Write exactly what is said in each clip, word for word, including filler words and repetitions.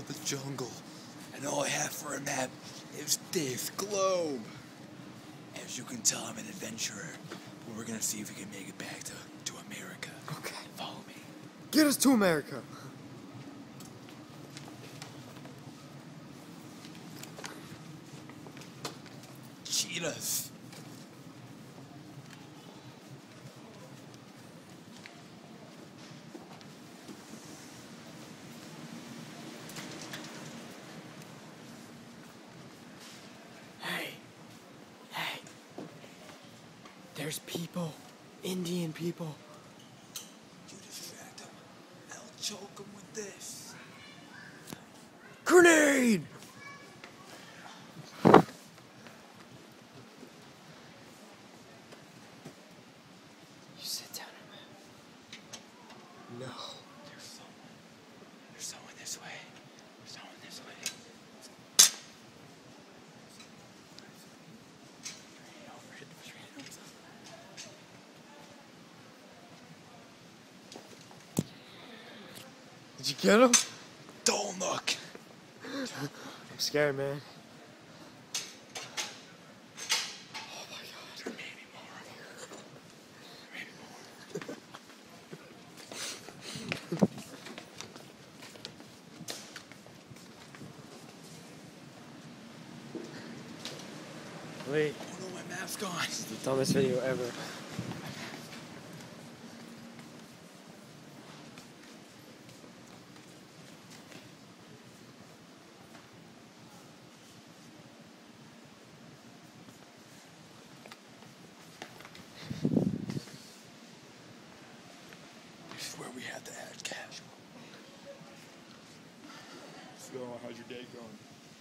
the jungle, and all I have for a map is this globe. As you can tell, I'm an adventurer, but we're gonna see if we can make it back to, to America. Okay. Follow me. Get us to America. Cheetahs. Hey. Hey. There's people. Indian people. You distract them. I'll choke them with this. Grenade! You sit down, man. No. There's someone. There's someone this way. There's someone this way. Straight over it. Straight over it. Did you get him? Don't look. I'm scared, man. Oh my god. Maybe more. Maybe more. Wait. Oh no, my mask on. It's the dumbest video ever. This is where we have to act casual. So, how's your day going?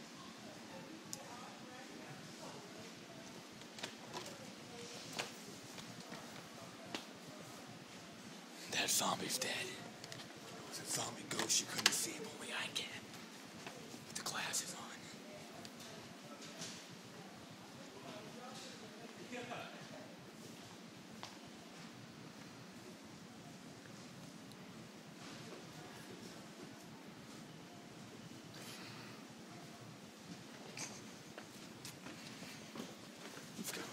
That zombie's dead. It was a zombie ghost. You couldn't see him, only I can. With the glasses on. Let's go.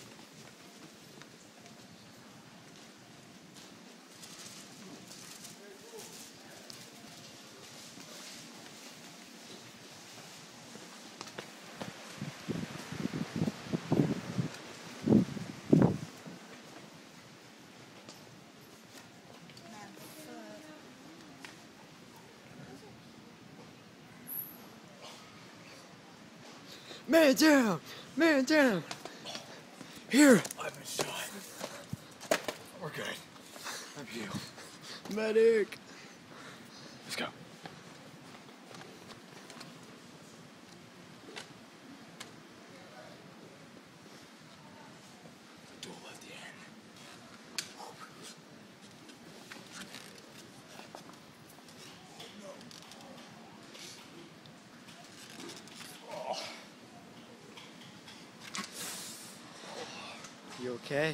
Man down! Man down! Here! I've been shot. We're good. I'm healed. Medic! Let's go. Door left the end. You okay?